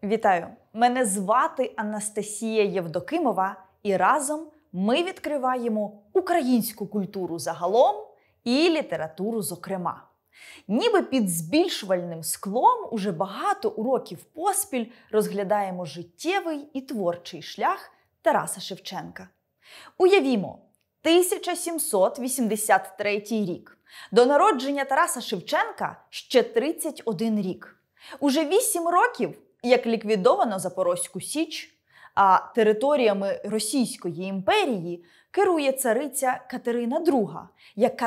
Вітаю! Мене звати Анастасія Євдокимова, і разом ми відкриваємо українську культуру загалом і літературу зокрема. Ніби під збільшувальним склом уже багато уроків поспіль розглядаємо життєвий і творчий шлях Тараса Шевченка. Уявімо, 1783 рік. До народження Тараса Шевченка ще 31 рік. Уже 8 років, як ліквідовано Запорозьку Січ, а територіями Російської імперії керує цариця Катерина II, яка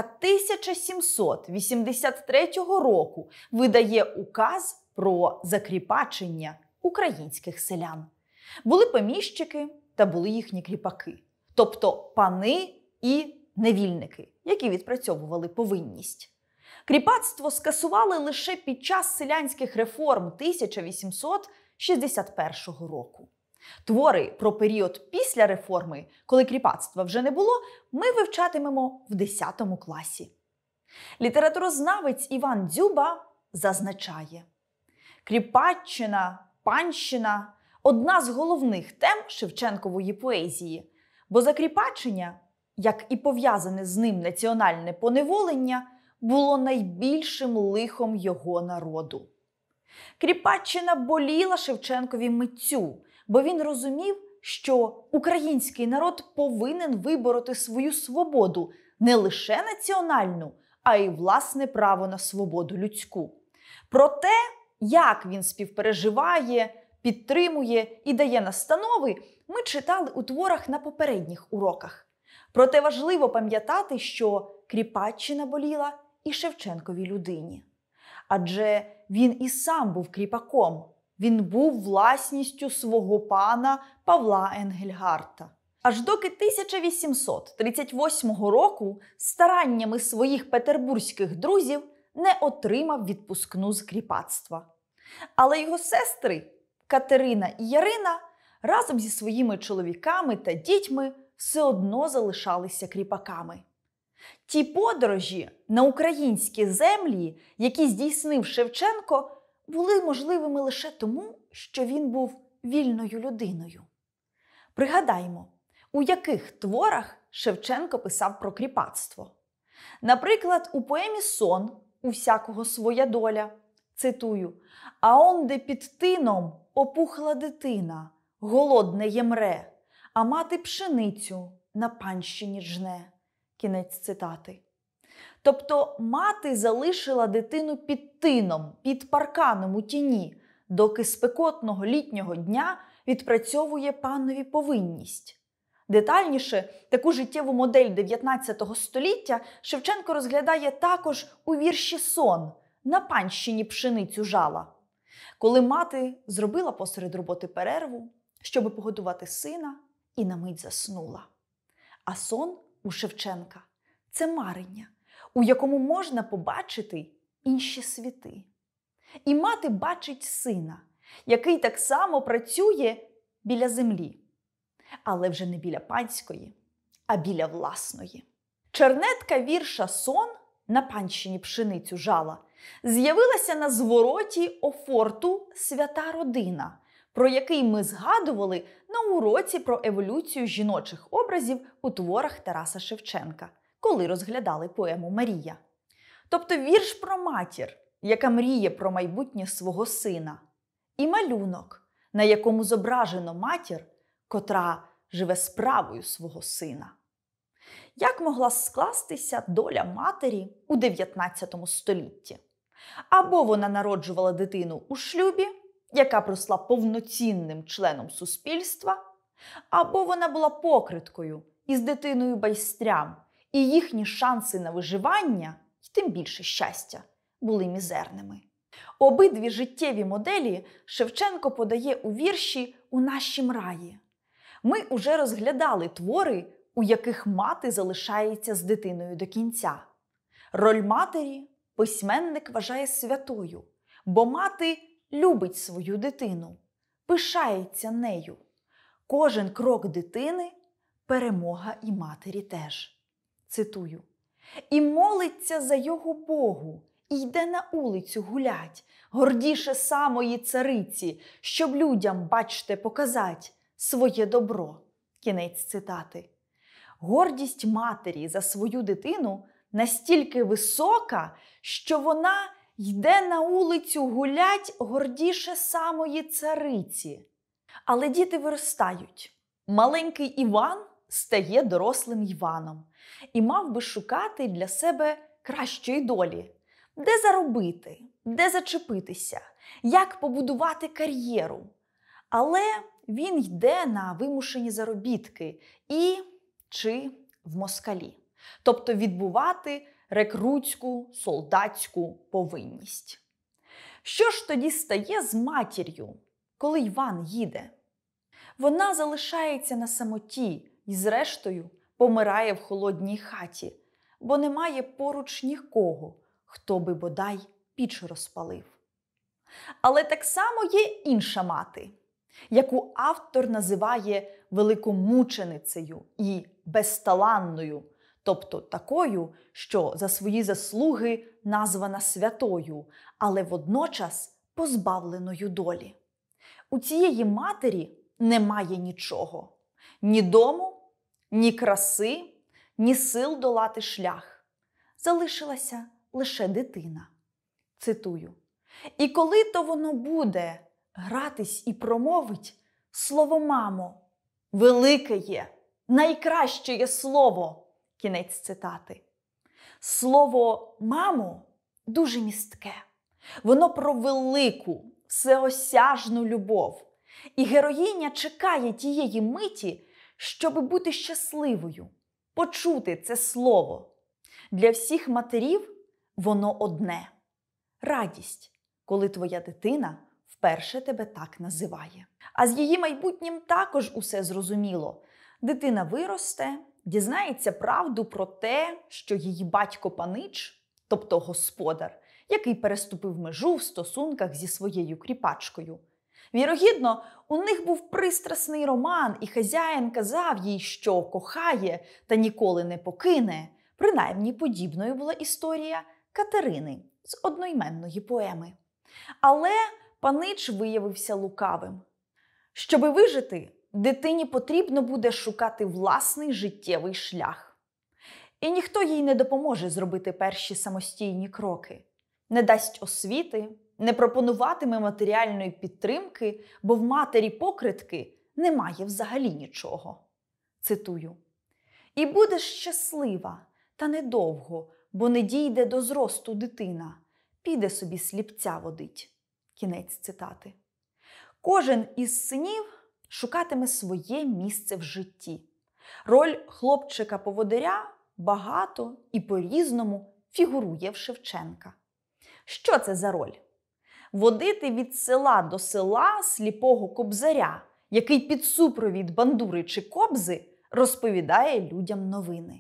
1783 року видає указ про закріпачення українських селян. Були поміщики та були їхні кріпаки, тобто пани і невільники, які відпрацьовували повинність. Кріпацтво скасували лише під час селянських реформ 1861 року. Твори про період після реформи, коли кріпацтва вже не було, ми вивчатимемо в 10 класі. Літературознавець Іван Дзюба зазначає: кріпаччина, панщина – одна з головних тем Шевченкової поезії, бо закріпачення, як і пов'язане з ним національне поневолення, було найбільшим лихом його народу. Кріпаччина боліла Шевченкові митцю, бо він розумів, що український народ повинен вибороти свою свободу не лише національну, а й власне право на свободу людську. Про те, як він співпереживає, підтримує і дає настанови, ми читали у творах на попередніх уроках. Проте важливо пам'ятати, що кріпаччина боліла і Шевченковій людині. Адже він і сам був кріпаком. Він був власністю свого пана Павла Енгельгарта. Аж доки 1838 року стараннями своїх петербурзьких друзів не отримав відпускну з кріпацтва. Але його сестри Катерина і Ярина разом зі своїми чоловіками та дітьми все одно залишалися кріпаками. Ті подорожі на українські землі, які здійснив Шевченко, були можливими лише тому, що він був вільною людиною. Пригадаймо, у яких творах Шевченко писав про кріпацтво. Наприклад, у поемі «Сон» «У всякого своя доля», цитую: «А онде під тином опухла дитина, голодне ємре, а мати пшеницю на панщині жне». Кінець цитати. Тобто мати залишила дитину під тином, під парканом у тіні, доки спекотного літнього дня відпрацьовує панові повинність. Детальніше таку життєву модель 19 століття Шевченко розглядає також у вірші «Сон» на панщині пшеницю жала. Коли мати зробила посеред роботи перерву, щоби погодувати сина, і на мить заснула. А сон у Шевченка – це марення, у якому можна побачити інші світи. І мати бачить сина, який так само працює біля землі, але вже не біля панської, а біля власної. Чернетка вірша «Сон» на панщині пшеницю жала з'явилася на звороті офорту «Свята родина», про який ми згадували на уроці про еволюцію жіночих образів у творах Тараса Шевченка, коли розглядали поему «Марія». Тобто вірш про матір, яка мріє про майбутнє свого сина, і малюнок, на якому зображено матір, котра живе справою свого сина. Як могла скластися доля матері у 19 столітті? Або вона народжувала дитину у шлюбі, яка росла повноцінним членом суспільства, або вона була покриткою із дитиною байстрям, і їхні шанси на виживання, і тим більше щастя, були мізерними. Обидві життєві моделі Шевченко подає у вірші «У нашім раї». Ми уже розглядали твори, у яких мати залишається з дитиною до кінця. Роль матері письменник вважає святою, бо мати любить свою дитину, пишається нею. Кожен крок дитини – перемога і матері теж. Цитую: «І молиться за його Богу, і йде на улицю гулять, гордіше самої цариці, щоб людям, бачте, показать своє добро. Кінець цитати. Гордість матері за свою дитину настільки висока, що вона йде на улицю гулять гордіше самої цариці. Але діти виростають. Маленький Іван стає дорослим Іваном і мав би шукати для себе кращої долі. Де заробити, де зачепитися, як побудувати кар'єру. Але він йде на вимушені заробітки чи в москалі. Тобто відбувати рекрутську, солдатську повинність. Що ж тоді стає з матір'ю, коли Іван їде? Вона залишається на самоті і, зрештою, помирає в холодній хаті, бо немає поруч нікого, хто би бодай піч розпалив. Але так само є інша мати, яку автор називає великомученицею і безталанною, тобто такою, що за свої заслуги названа святою, але водночас позбавленою долі. У цієї матері немає нічого. Ні дому, ні краси, ні сил долати шлях. Залишилася лише дитина. Цитую. «І коли то воно буде гратись і промовить слово «мамо», велике є, найкраще є слово». Кінець цитати. Слово «мамо» дуже містке. Воно про велику, всеосяжну любов. І героїня чекає тієї миті, щоби бути щасливою, почути це слово. Для всіх матерів воно одне – радість, коли твоя дитина вперше тебе так називає. А з її майбутнім також усе зрозуміло. Дитина виросте, дізнається правду про те, що її батько панич, тобто господар, який переступив межу в стосунках зі своєю кріпачкою. Вірогідно, у них був пристрасний роман, і хазяїн казав їй, що кохає та ніколи не покине. Принаймні подібною була історія Катерини з одноіменної поеми. Але панич виявився лукавим. Щоби вижити, дитині потрібно буде шукати власний життєвий шлях. І ніхто їй не допоможе зробити перші самостійні кроки. Не дасть освіти, не пропонуватиме матеріальної підтримки, бо в матері-покритки немає взагалі нічого. Цитую. «І будеш щаслива, та недовго, бо не дійде до зросту дитина, піде собі сліпця водить». Кінець цитати. Кожен із синів шукатиме своє місце в житті. Роль хлопчика-поводиря багато і по-різному фігурує в Шевченка. Що це за роль? Водити від села до села сліпого кобзаря, який під супровід бандури чи кобзи розповідає людям новини.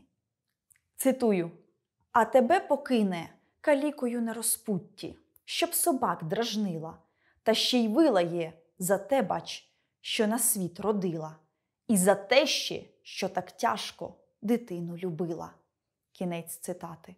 Цитую. «А тебе покине калікою на розпутті, щоб собак дражнила, та ще й вилає за те, бач, що на світ родила, і за те ще, що так тяжко дитину любила». Кінець цитати.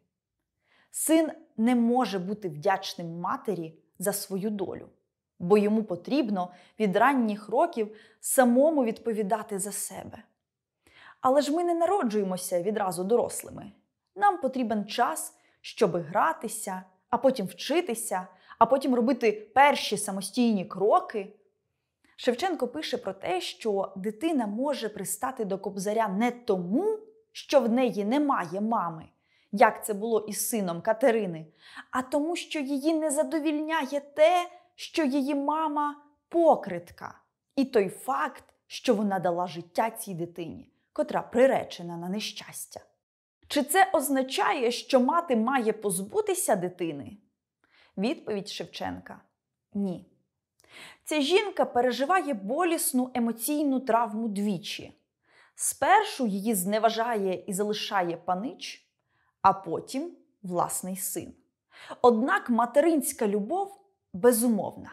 Син не може бути вдячним матері за свою долю, бо йому потрібно від ранніх років самому відповідати за себе. Але ж ми не народжуємося відразу дорослими. Нам потрібен час, щоби гратися, а потім вчитися, а потім робити перші самостійні кроки. Шевченко пише про те, що дитина може пристати до кобзаря не тому, що в неї немає мами, як це було із сином Катерини, а тому, що її не задовільняє те, що її мама – покритка, і той факт, що вона дала життя цій дитині, котра приречена на нещастя. Чи це означає, що мати має позбутися дитини? Відповідь Шевченка – ні. Ця жінка переживає болісну емоційну травму двічі. Спершу її зневажає і залишає панич, а потім власний син. Однак материнська любов безумовна.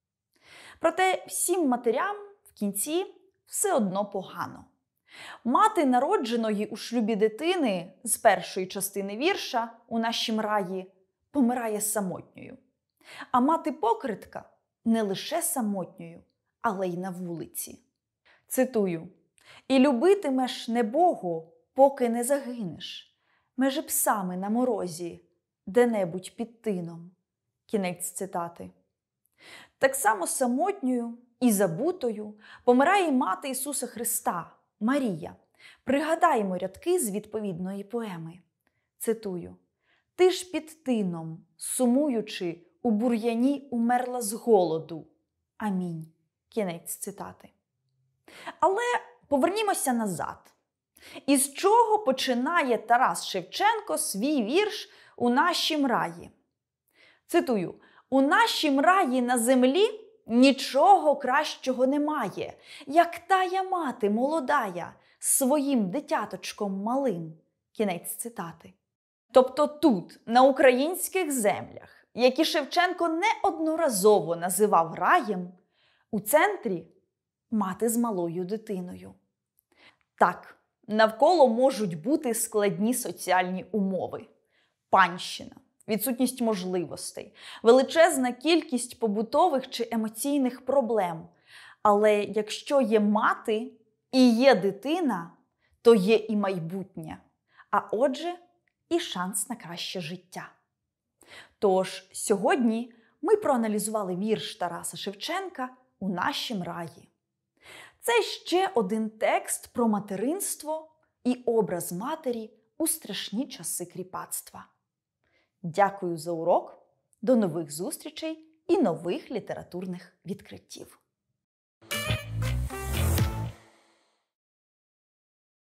Проте всім матерям в кінці все одно погано. Мати народженої у шлюбі дитини з першої частини вірша «У нашім раї» помирає самотньою. А мати-покритка не лише самотньою, але й на вулиці. Цитую: «І любитимеш небого, поки не загинеш, межи псами на морозі, де-небудь під тином». Кінець цитати. Так само самотньою і забутою помирає мати Ісуса Христа, Марія. Пригадаємо рядки з відповідної поеми. Цитую: «Ти ж під тином, сумуючи, у бур'яні умерла з голоду. Амінь». Кінець цитати. Але повернімося назад. Із чого починає Тарас Шевченко свій вірш «У нашім раї»? Цитую: «У нашім раї на землі нічого кращого немає, як тая мати молодая, своїм дитяточком малим». Кінець цитати. Тобто тут, на українських землях, які Шевченко неодноразово називав раєм, у центрі мати з малою дитиною. Так, навколо можуть бути складні соціальні умови. Панщина, відсутність можливостей, величезна кількість побутових чи емоційних проблем. Але якщо є мати і є дитина, то є і майбутнє, а отже, і шанс на краще життя. Тож, сьогодні ми проаналізували вірш Тараса Шевченка «У нашім раї». Це ще один текст про материнство і образ матері у страшні часи кріпацтва. Дякую за урок, до нових зустрічей і нових літературних відкриттів.